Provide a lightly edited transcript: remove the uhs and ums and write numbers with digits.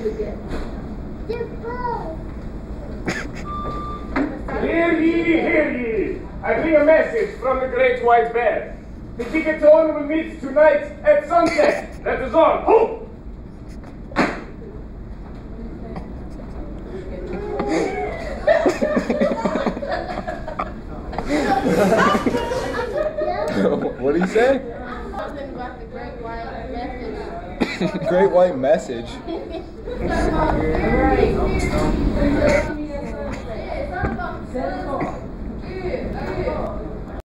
Hear ye, hear ye! I bring a message from the great white bear. The Gigaton will meet tonight at sunset. That is all. Ho! What did he say? Something about the great white message. Great white message. Right.